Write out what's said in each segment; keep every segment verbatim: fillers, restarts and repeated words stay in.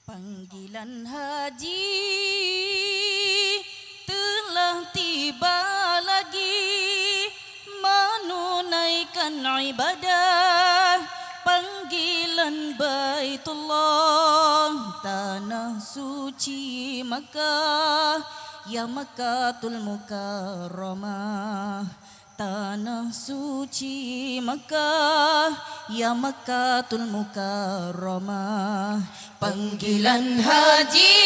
Panggilan haji telah tiba lagi, menunaikan ibadah. Panggilan Baitullah, tanah suci Makkah, ya Makkatul Mukarramah. Tanah suci Makkah, ya Makkatul Mukarramah. Panggilan haji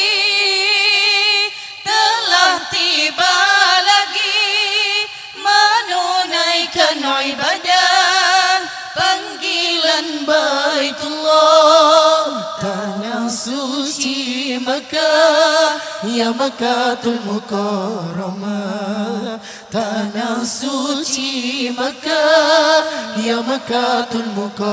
telah tiba lagi, menunaikan ibadah. Panggilan Baitullah, tanah suci Makkah, ya Makkatul Mukarramah. Tanah suci Makkah, ya Makkatul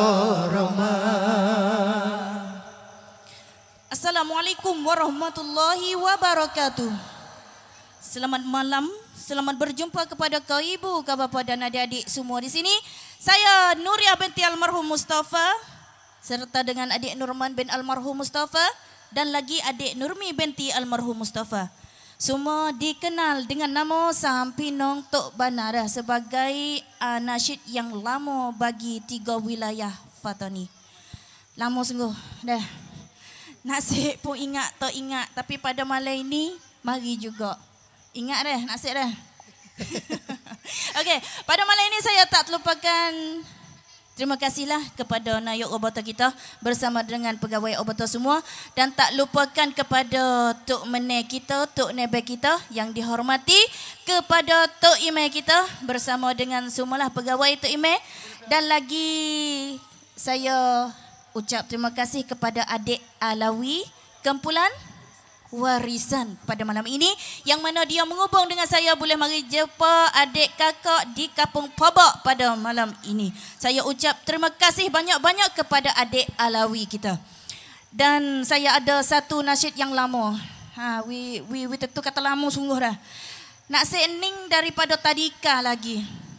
Mukarramah. Assalamualaikum warahmatullahi wabarakatuh. Selamat malam, selamat berjumpa kepada kau ibu, kau bapa dan adik-adik semua di sini. Saya Nuria binti almarhum Mustafa serta dengan adik Nurman bin almarhum Mustafa dan lagi adik Nurmi binti almarhum Mustafa. Semua dikenal dengan nama Sampinong Tok Banara sebagai uh, nasyid yang lama bagi tiga wilayah Fatani. Lama sungguh dah. Nasib pun ingat tak ingat, tapi pada malam ini mari juga. Ingat dah nasib dah. Okey, pada malam ini saya tak terlupakan terima kasihlah kepada Nayuk Obata kita bersama dengan pegawai Obata semua, dan tak lupakan kepada Tok Meneh kita, Tok Nebe kita yang dihormati, kepada Tok Imeh kita bersama dengan semualah pegawai Tok Imeh, dan lagi saya ucap terima kasih kepada adik Alawi Kumpulan Warisan pada malam ini, yang mana dia menghubung dengan saya boleh mari jumpa adik kakak di Kampung Pabak pada malam ini. Saya ucap terima kasih banyak-banyak kepada adik Alawi kita. Dan saya ada satu nasyid yang lama. Ha, we we we tentu kata lama sungguh dah. Nak sening daripada tadika lagi.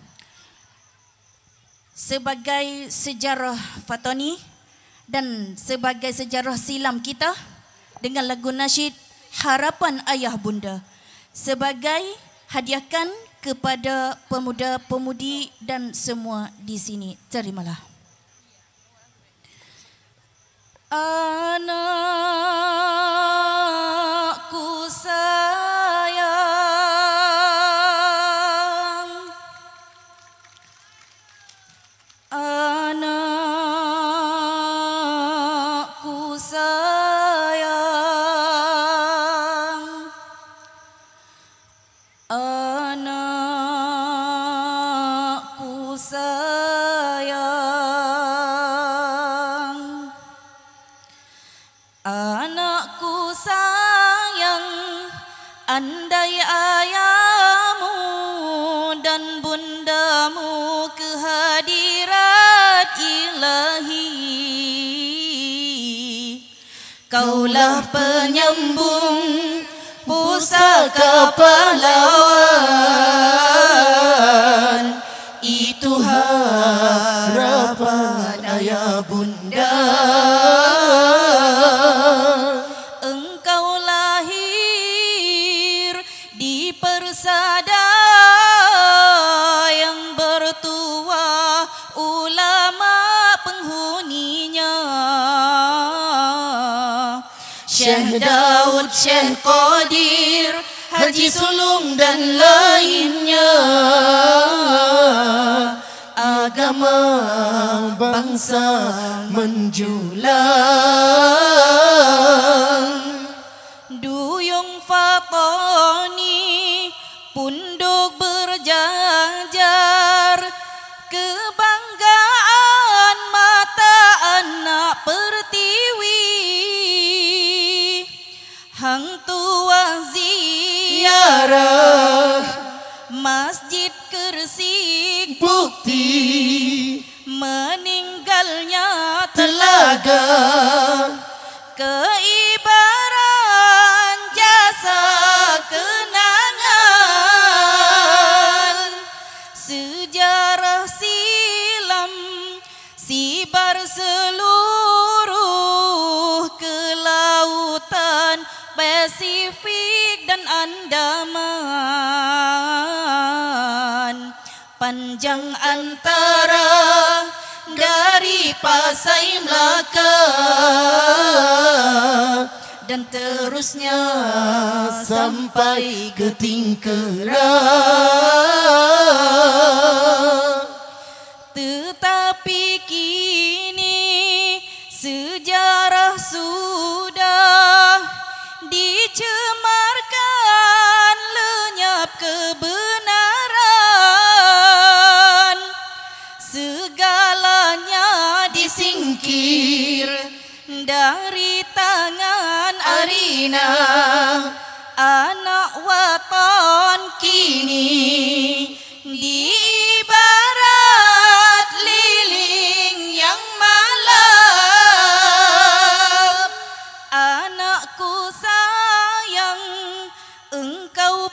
Sebagai sejarah Fatani dan sebagai sejarah silam kita dengan lagu nasyid Harapan Ayah Bunda sebagai hadiahkan kepada pemuda-pemudi dan semua di sini. Terimalah. Anakku sayang, anakku sayang, anakku sayang, anakku sayang, andai ayahmu dan bundamu kehadirat ilahi, kaulah penyambung pusaka pahlawan. Itu harapan ayah bunda. Engkau lahir di persada yang bertuah ulama penghuninya, Syekh Daud, Syekh Qadir, Haji Sulung dan lainnya. Agama bangsa menjulang, duyung Fatani punduk berjajar, kebanggaan mata anak pertiwi. Hang tua ziarah Masjid Kersik, Bukti meninggalnya telaga, keibaran jasa kenangan, sejarah silam sibar seluruh ke laut. Pasifik dan Andaman, panjang antara dari Pasai Melaka dan terusnya sampai ke Tingkera. Tetapi kini sejarah sudah dicemarkan, lenyap kebenaran, segalanya disingkir dari tangan Arina. Anak waton kini diibarat liling yang malam. Anakku sayang, engkau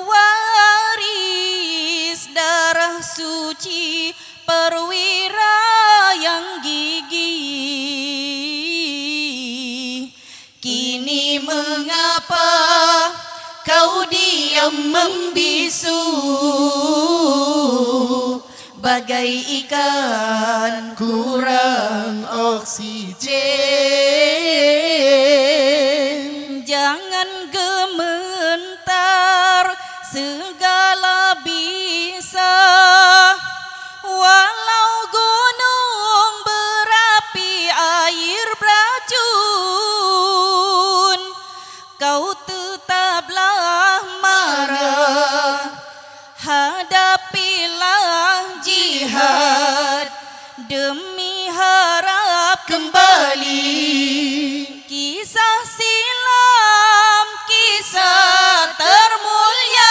pewaris darah suci perwira yang gigih. Kini mengapa kau diam membisu, bagai ikan kurang oksigen? Jangan gementar, segala bisa. Walau gunung berapi, air beracun, kau tetaplah marah. Hadapilah jihad demi harap kembali. Kisah silam, kisah termulia.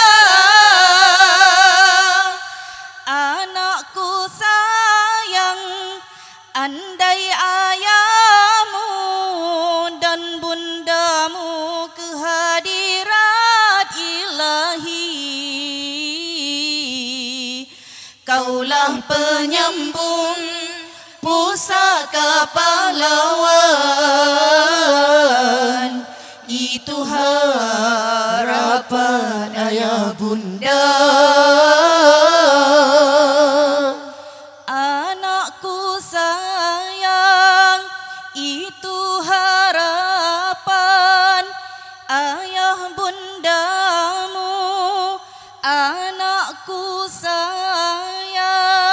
Anakku sayang, andai ayahmu dan bundamu kehadirat ilahi, kaulah penyambung pusaka pahlawan. Itu harapan ayah bunda. Anakku sayang, itu harapan ayah bundamu. Anakku sayang.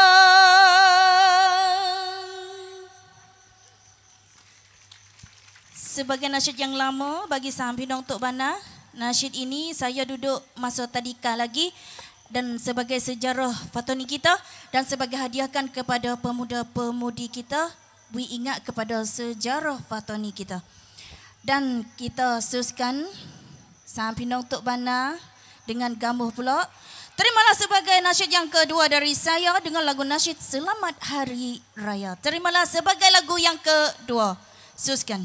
Sebagai nasyid yang lama bagi Sampinong Tok Bana, nasyid ini saya duduk masa tadika lagi, dan sebagai sejarah Fatoni kita dan sebagai hadiahkan kepada pemuda-pemudi kita, we ingat kepada sejarah Fatoni kita. Dan kita suskan Sampinong Tok Bana dengan gamuh pula. Terimalah sebagai nasyid yang kedua dari saya dengan lagu nasyid Selamat Hari Raya. Terimalah sebagai lagu yang kedua. Suskan.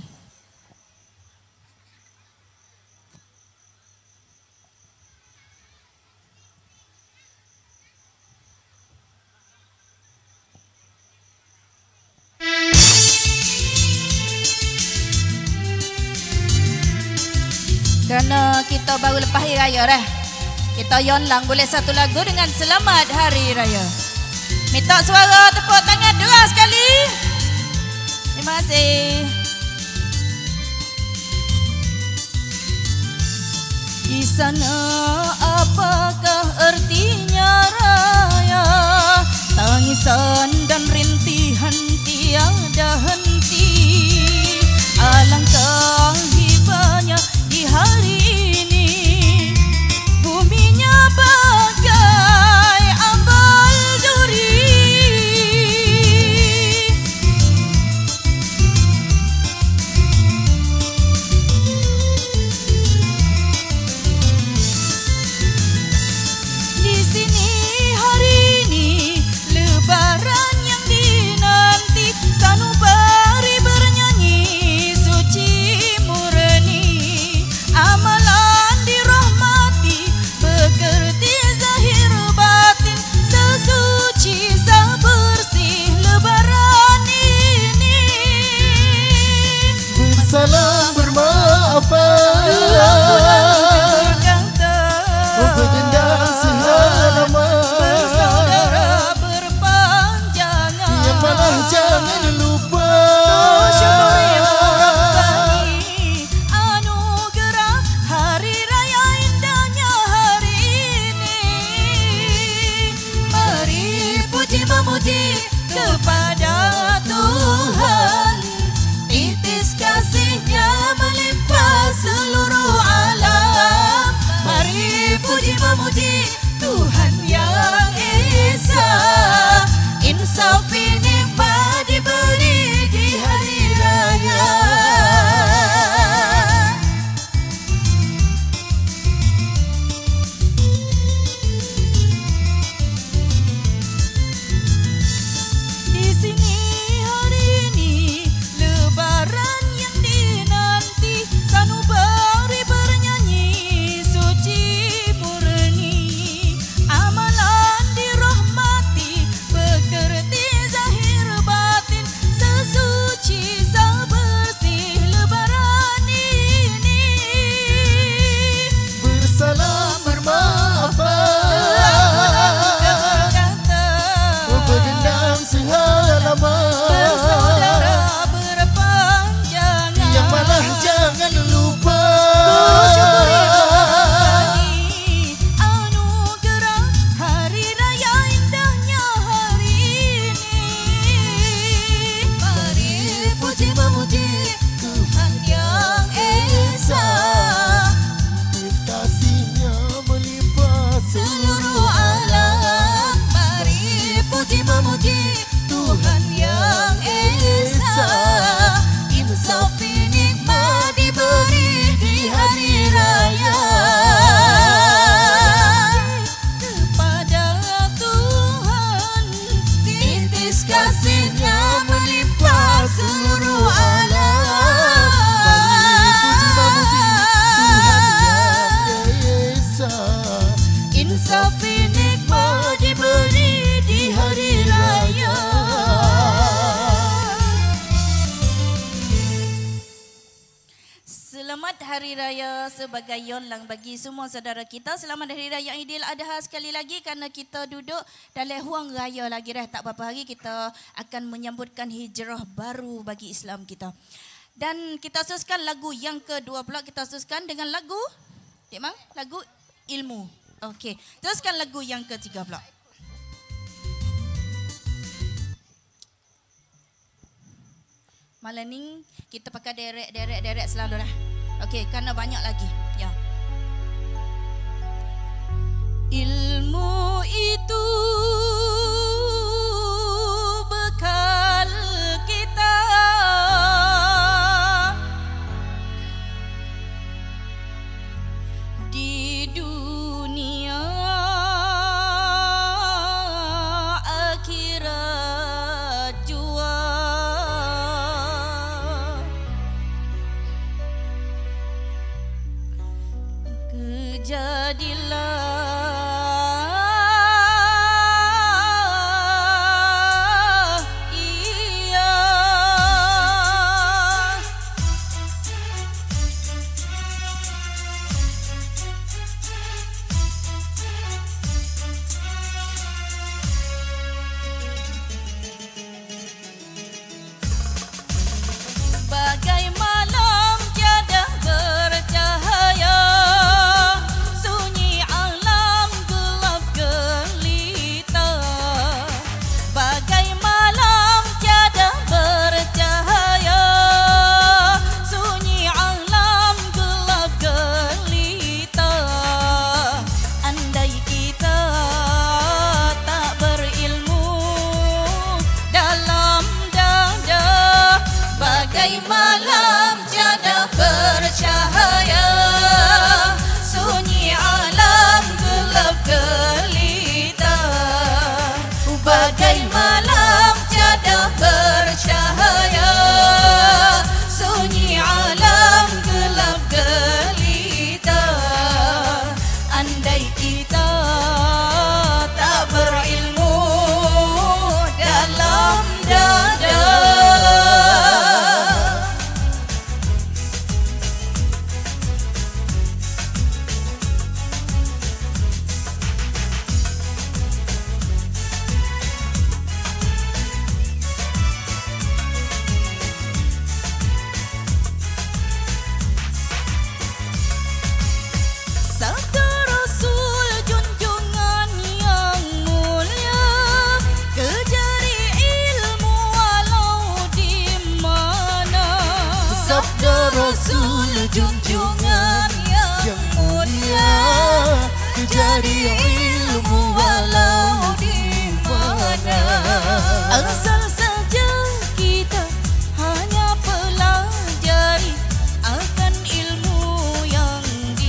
Kerana kita baru lepas hari raya dah, kita yonlang boleh satu lagu dengan Selamat Hari Raya. Minta suara tepuk tangan deras sekali. Terima kasih. Di sana apakah artinya raya? Tangisan dan rintihan tiada henti. Alangkah hibanya di hari ini, buminya bagai ambal duri. Di sini hari ini lebaran yang dinanti, sanubari bernyanyi suci murni. Amalan dirahmati, bekerti zahir batin, sesuci sebersih lebaran ini. Bersalam bermaafan Selamat Hari Raya sebagai yolang bagi semua saudara kita. Selamat Hari Raya Aidil Adha sekali lagi kerana kita duduk dalam huang raya lagi dah. Tak berapa hari kita akan menyambutkan hijrah baru bagi Islam kita. Dan kita teruskan lagu yang kedua pula. Kita teruskan dengan lagu, Dik Mang, lagu Ilmu. Okey, teruskan lagu yang ketiga pula. Malam ni kita pakai derek-derek-derek selalu dah. Okey, kerana banyak lagi. Ya. Ilmu itu bekal kita di dunia akhirat jua. Jadilah ia bagai malam tiada bercahaya, sunyi alam gelap gelita. Bagai malam tiada bercahaya, sunyi alam gelap gelita. Andai kita tak berilmu dalam dada, bagai malam tiada bercahaya, sunyi alam gelap gelita. Bagai malam tiada bercahaya, sunyi alam gelap gelita. Andai kita tak berilmu dalam dada. Sabda Rasul junjungan yang mulia, kejari ilmu walau di mana. Sabda Rasul junjungan yang mulia, kejari ilmu walau di mana. Asal saja kita hanya pelajari akan ilmu yang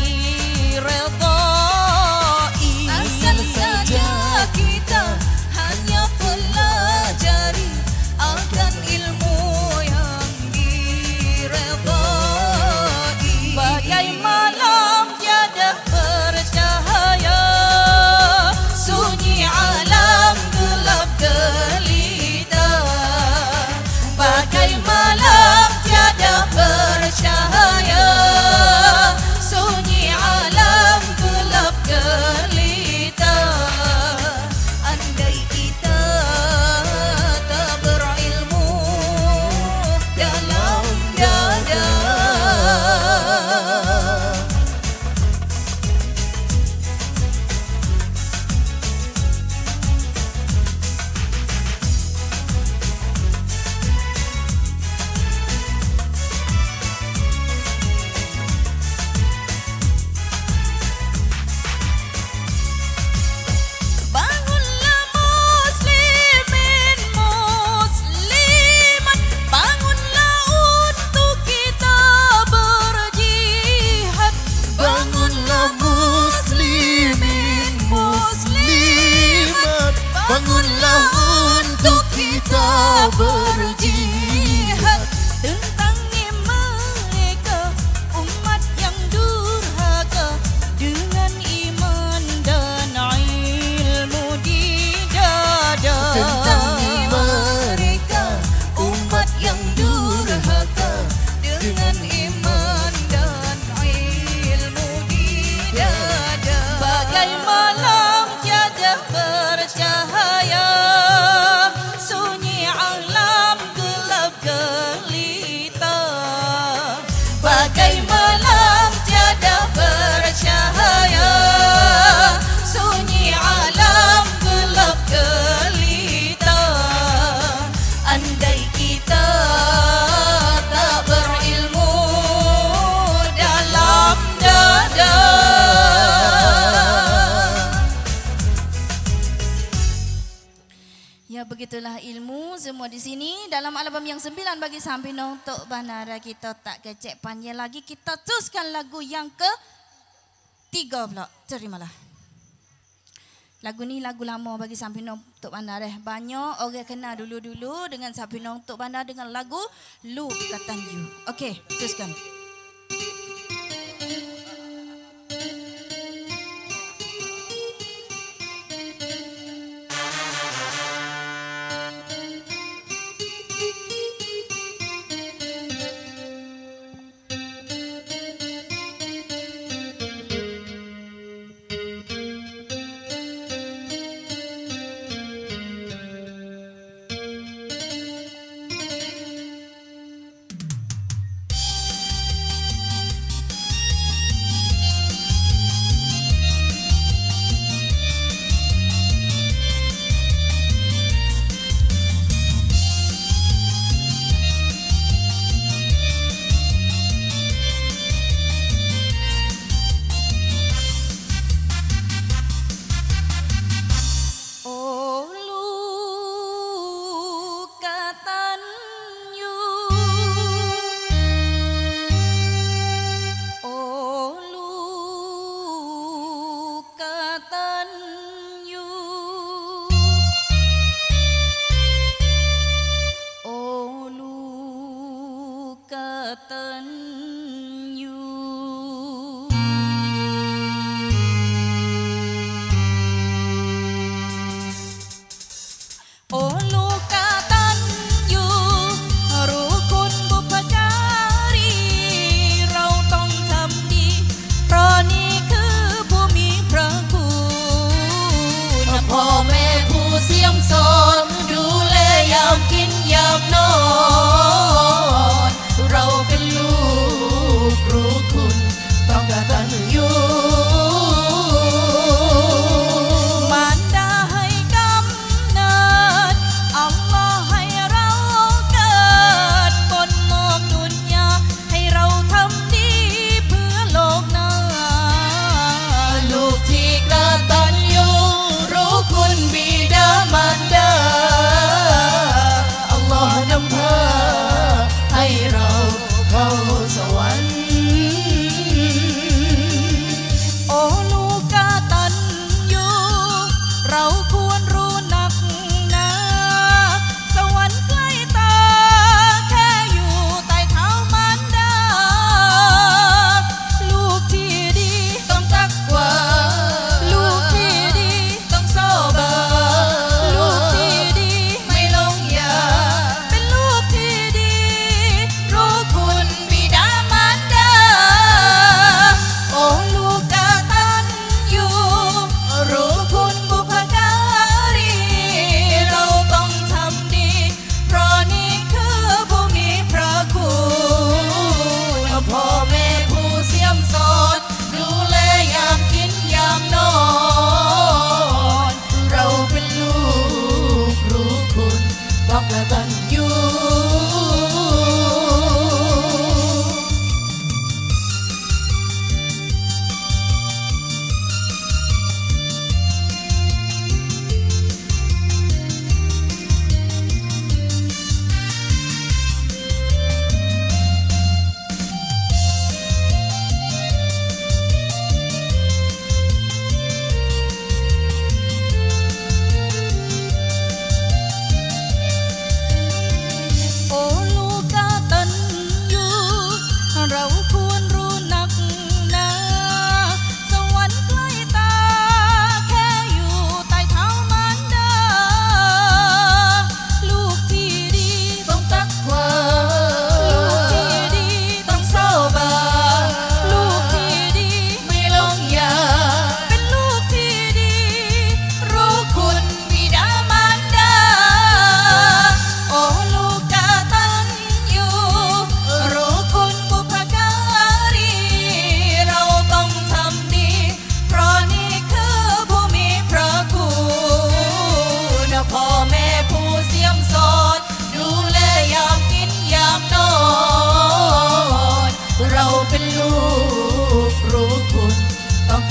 diredai. Asal saja kita hanya pelajari akan ilmu yang diredai. Bagai malam tiada bercahaya, sunyi alam gelap gelita. begitulah ilmu semua di sini dalam album yang sembilan bagi Sampino untuk Banara. Kita tak kecek panjang lagi, kita teruskan lagu yang ke tiga pula. Terimalah. Lagu ni lagu lama bagi Sampino untuk Banara. Banyak orang kenal dulu-dulu dengan Sampino untuk Banara dengan lagu Lu Katan You. Okey, teruskan.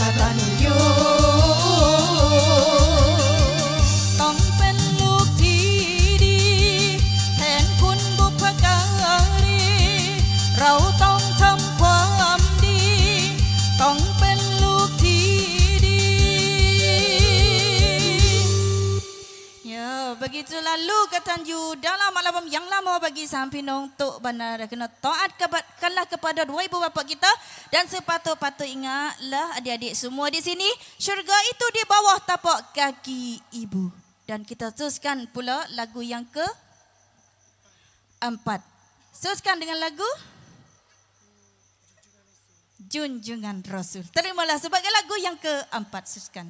Don't begitu lalu ketanju dalam alam yang lama bagi sampinong tok bandar kena taat kepadlah kepada dua ibu bapa kita dan sepatut-patut ingatlah adik-adik semua di sini syurga itu di bawah tapak kaki ibu. Dan kita teruskan pula lagu yang ke empat. Teruskan dengan lagu Junjungan Rasul. Terimalah sebagai lagu yang keempat. Teruskan.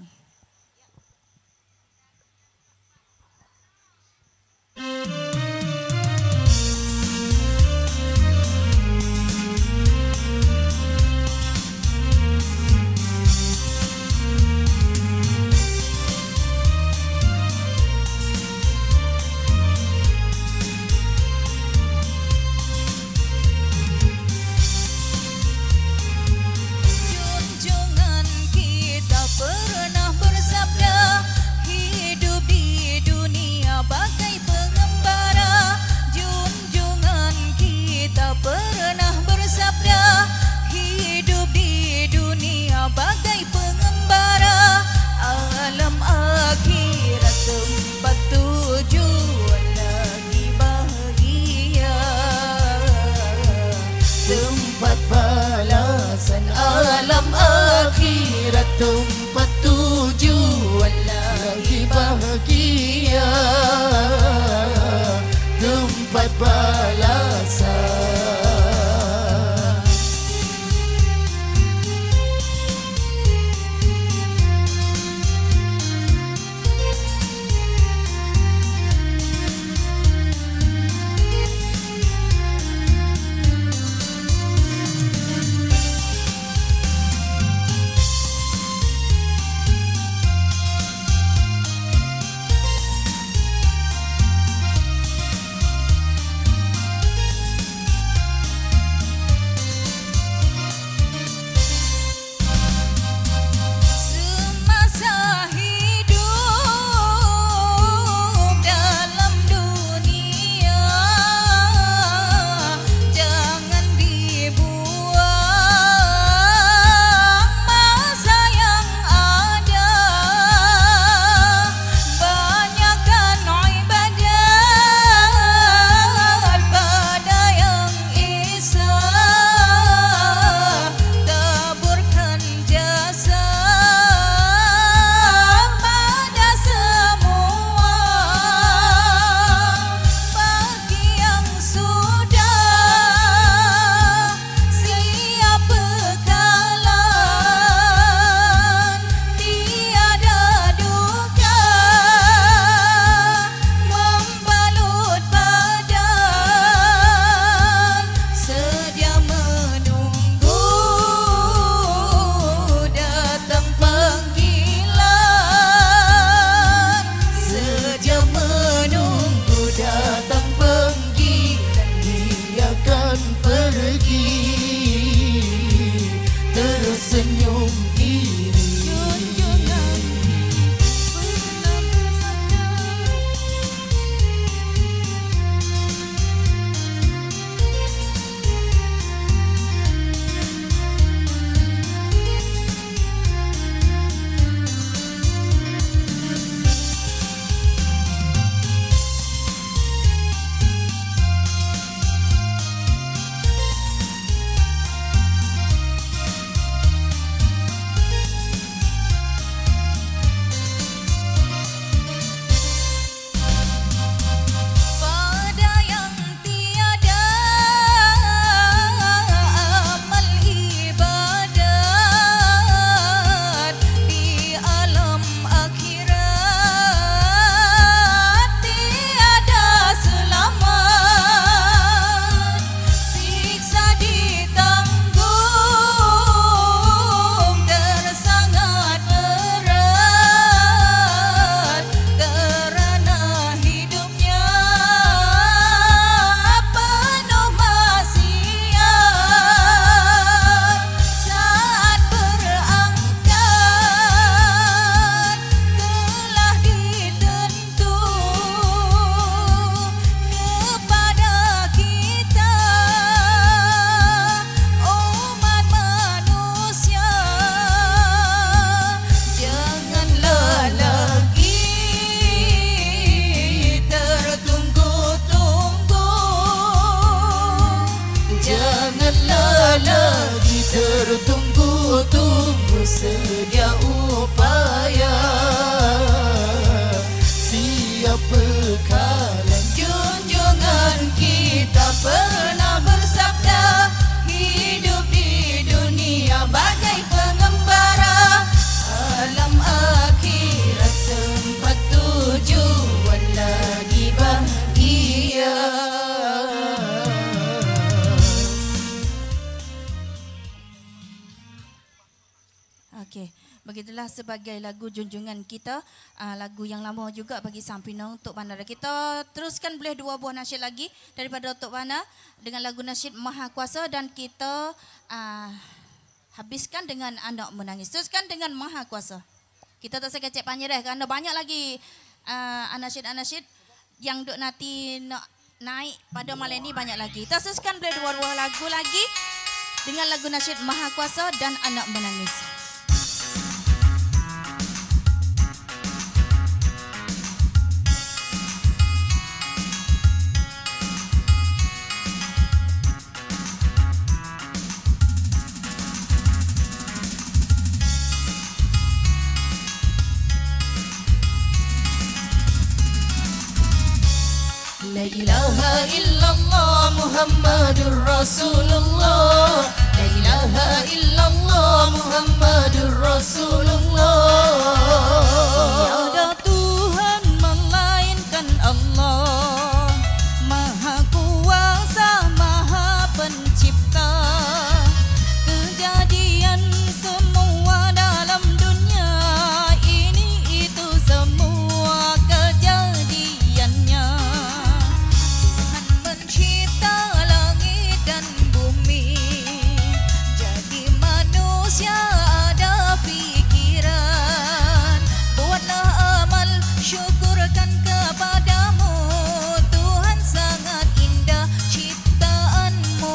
Pernah bersabda hidup di dunia bagai pengembara. Junjungan kita pernah bersabda hidup di dunia bagai pengembara. Alam akhirat tempat tujuan lagi bahagia, tempat balasan alam akhirat, tempat tujuan lagi bahagia, tempat balasan. tertunggu-tunggu sedia upaya. Siapa kalian? Junjungan kita pernah bersabda, hidup di dunia bagai pengembara, alam akhirat tempat tujuan lagi bahagia. Okey, begitulah sebagai lagu junjungan kita, uh, lagu yang lama juga bagi Sang Pinang Tok Bana. Kita teruskan boleh dua buah nasyid lagi daripada Tok Bana dengan lagu nasyid Maha Kuasa, dan kita uh, habiskan dengan Anak Menangis. Teruskan dengan Maha Kuasa. Kita tak saya kecek panjang dah kerana banyak lagi uh, anasyid-anasyid yang duk nanti nak naik pada malam ni, banyak lagi. Kita teruskan boleh dua buah lagu lagi dengan lagu nasyid Maha Kuasa dan Anak Menangis. La ilaha illallah Muhammadur Rasulullah. La ilaha illallah Muhammadur Rasulullah. Tiada Tuhan melainkan Allah, Maha Kuasa, Maha Pencipta. Kejadian semua dalam dunia ini, itu semua kejadiannya. Mencipta langit dan bumi, jadi manusia ada pikiran. Buatlah amal, syukurkan kepadamu Tuhan, sangat indah ciptaanmu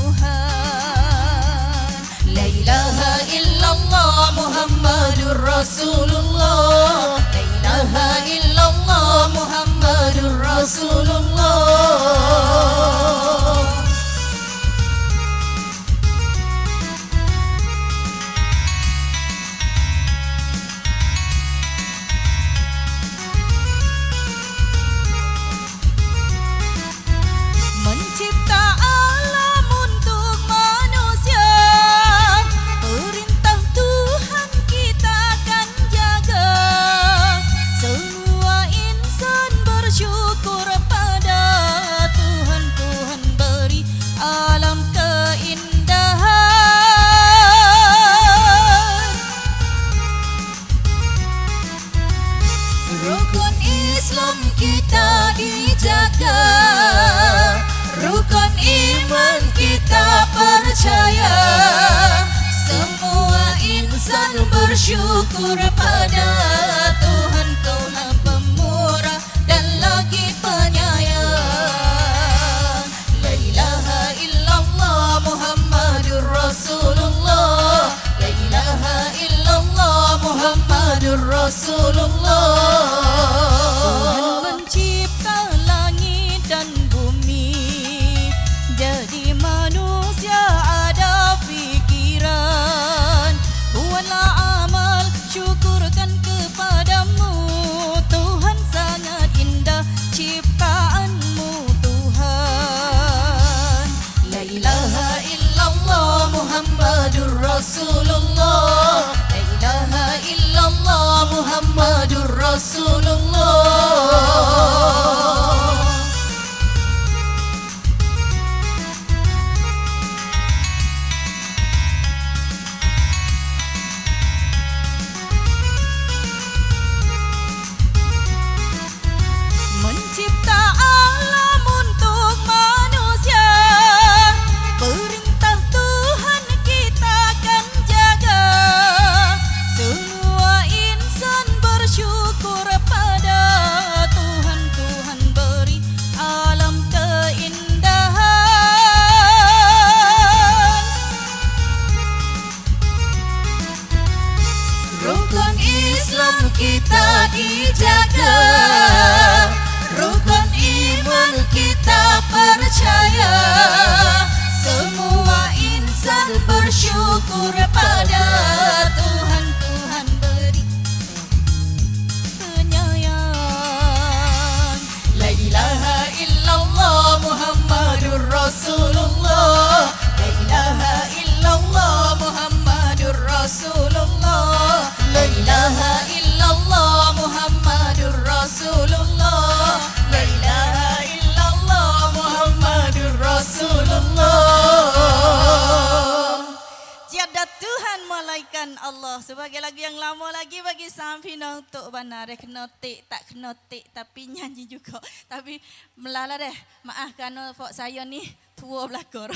Tuhan. La ilaha illallah Muhammadur Rasulullah. La ilaha illallah Muhammadur Rasulullah. Mencipta alam untuk manusia, perintah Tuhan kita akan jaga. Semua insan bersyukur pada Tuhan, Tuhan beri alam keindahan. Rukun Islam kita dijaga, rukun iman kita percaya. Semua insan bersyukur pada Tuhan, Kaulah pemurah dan lagi penyayang. La ilaha illallah Muhammadur Rasulullah. La ilaha illallah Muhammadur Rasulullah. Tuhan mencipta langit dan bumi, jadi manusia ada pikiran. Buatlah amal, syukurkan kepadamu Tuhan, sangat indah ciptaanmu Tuhan. La ilaha illallah Muhammadur Rasulullah. La ilaha illallah Muhammadur Rasulullah. Mencipta alam untuk manusia, perintah Tuhan kita akan jaga. Semua insan bersyukur pada Tuhan, Tuhan beri alam keindahan. Rukun Islam kita dijaga, rukun iman kita percaya. Semua insan bersyukur syukur pada Tuhan, Tuhan beri penyayang. La ilaha illallah Muhammadur Rasulullah, la ilaha illallah Muhammadur Rasulullah, la ilaha illallah Muhammadur Rasulullah, la ilaha illallah Muhammadur Rasulullah. Tiada Tuhan malaikat Allah. Sebagai lagu yang lama lagi bagi Sampina untuk benar. Kena tik, tak kena tik, tapi nyanyi juga. Tapi melala deh. Maaf kerana fok saya ni tua belakang.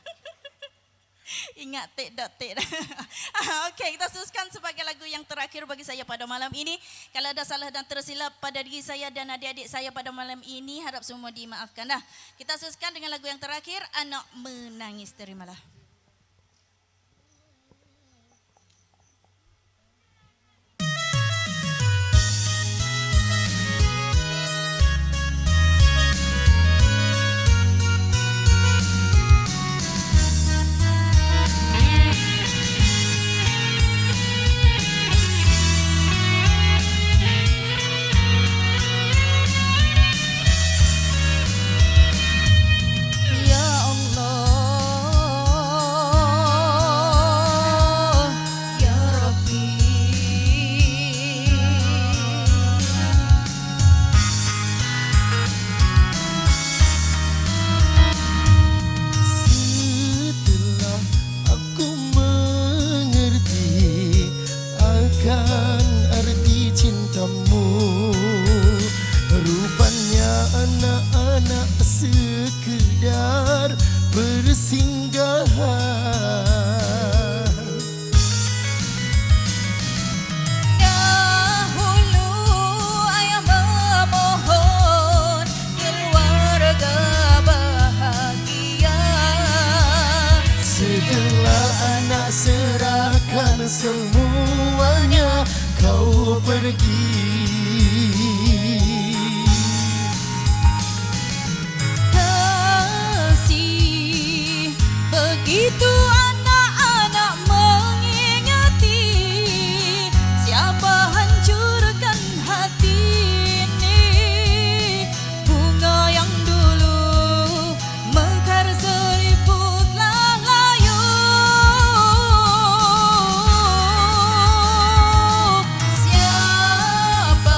Ingat tik dot tik. Okey, kita teruskan sebagai lagu yang terakhir bagi saya pada malam ini. Kalau ada salah dan tersilap pada diri saya dan adik-adik saya pada malam ini, harap semua dimaafkan dah. Kita teruskan dengan lagu yang terakhir, Anak Menangis. Terimalah. Anak-anak sekedar bersinggahan. Dahulu ayah memohon keluarga bahagia. Setelah anak serahkan semuanya, kau pergi. Begitu anak-anak mengingati, siapa hancurkan hati ini. Bunga yang dulu mekar seriputlah layu. Siapa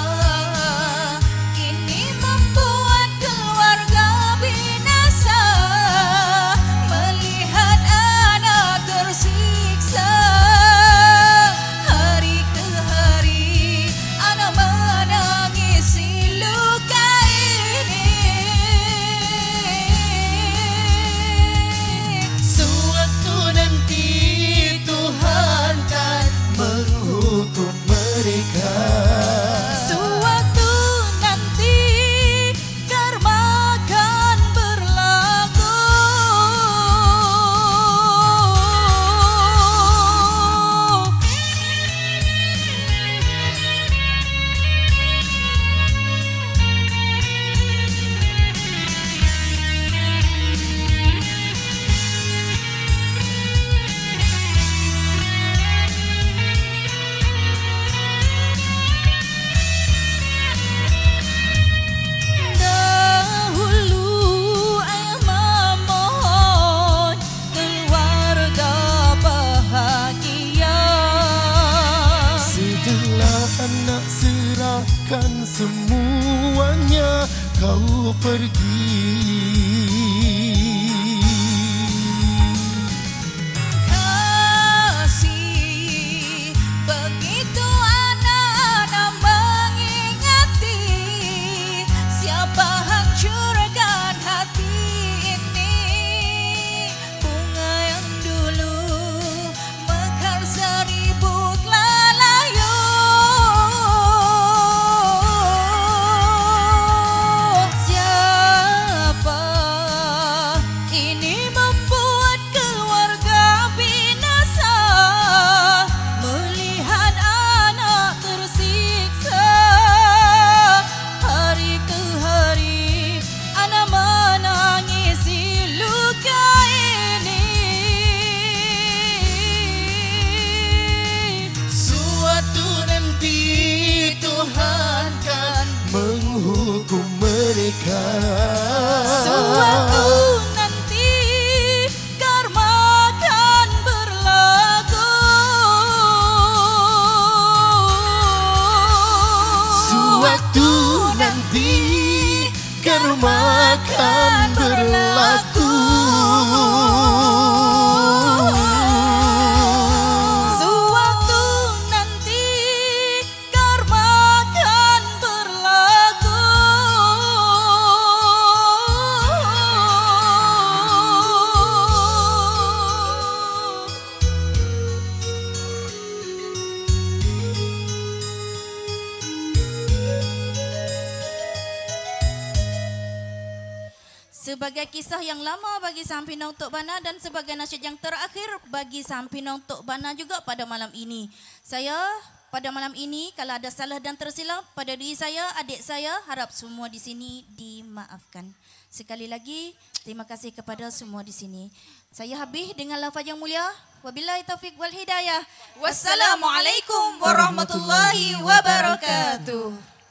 kini membuat keluarga binasa, melihat anak tersiksa. Hari ke hari anak menangisi luka ini. Sewaktu nanti Tuhan kan menghukum mereka. Sewaktu nanti karma akan berlaku. Dahulu ayah memohon keluarga bahagia. Setelah anak serahkan semuanya, kau pergi. Kasih begitu anak-anak mengingati, siapa hancurkan hati ini. Bunga yang dulu mekar seriputlah layu. Siapa mereka. Suatu nanti karma akan berlaku. Suatu nanti karma akan berlaku. Suatu nanti karma akan berlaku. Sebagai kisah yang lama bagi Sampinong Tok Bana dan sebagai nasyid yang terakhir bagi Sampinong Tok Bana juga pada malam ini. Saya pada malam ini kalau ada salah dan tersilap pada diri saya, adik saya, harap semua di sini dimaafkan. Sekali lagi terima kasih kepada semua di sini. Saya habis dengan lafaz yang mulia. Wabillahi taufiq wal hidayah. Wassalamualaikum warahmatullahi wabarakatuh.